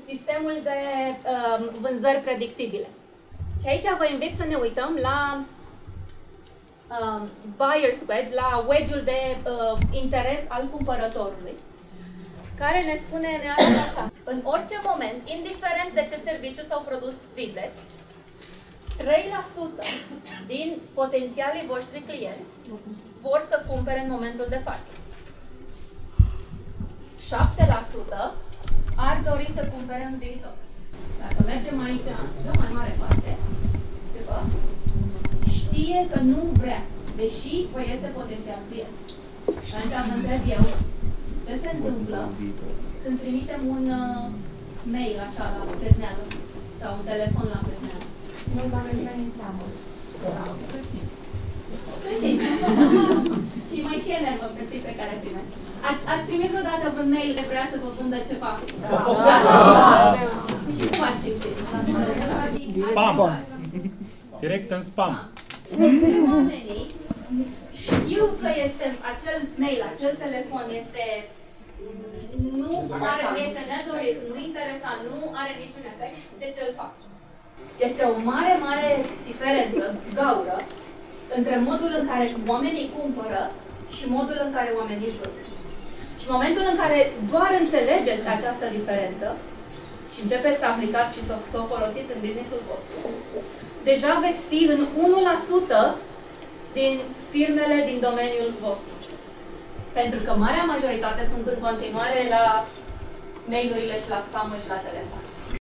sistemul de vânzări predictibile. Și aici vă invit să ne uităm la buyer's wedge, la wedge-ul de interes al cumpărătorului, care ne spune așa: în orice moment, indiferent de ce serviciu sau produs vindeți, 3% din potențialii voștri clienți vor să cumpere în momentul de față. 7% ar dori să cumpere în viitor. Dacă mergem aici, la mai mare parte, știe că nu vrea, deși vă este potențial client. Și atunci vă întreb eu, ce se întâmplă când trimitem un mail așa la plezneală sau un telefon la plezneală? Noi v-am amenințat. Găsim. Și mai și enervă pe cei pe care primesc. Ați primit vreodată vreun mail de vrea să vă vândă ceva? Și cum ați simțit? Spam! Direct în spam. De ce oamenii știu că este acel mail, acel telefon este este nedorit, nu interesant, nu are niciun efect, de ce îl fac? Este o mare, mare diferență, gaură, între modul în care oamenii cumpără și modul în care oamenii își vând. Și în momentul în care doar înțelegeți această diferență și începeți să aplicați și să o folosiți în business-ul vostru, deja veți fi în 1% din firmele din domeniul vostru. Pentru că marea majoritate sunt în continuare la mail-urile și la spam-ul și la telefon.